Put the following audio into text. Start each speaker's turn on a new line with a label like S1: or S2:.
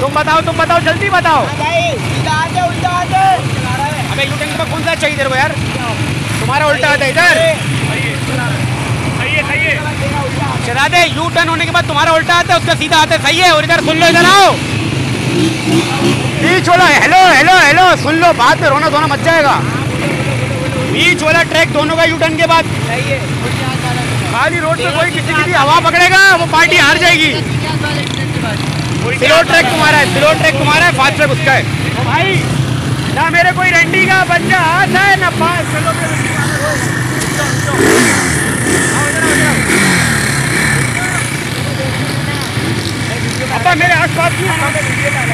S1: तुम बताओ जल्दी बताओ। अबे यू टर्न कौन सा चाहिए तेरे को यार? तुम्हारा उल्टा आता है इधर। सही है चला दे। यू टर्न होने के बाद तुम्हारा उल्टा आता है, उसका सीधा आता है। सही है। और इधर सुन लो, इधर आओ। बीच वाला हेलो सुन लो, बाद में रोना धोना मच जाएगा। बीच वाला ट्रैक दोनों का यू टर्न के बाद सही है। खाली रोड पे कोई किसी की भी हवा पकड़ेगा वो पार्टी हार जाएगी। स्लो ट्रैक तुम्हारा है, फास्ट ट्रैक उसका है। तो भाई ना मेरे कोई रंडी का बच्चा आता है ना पास। चलो अब मेरे आस पास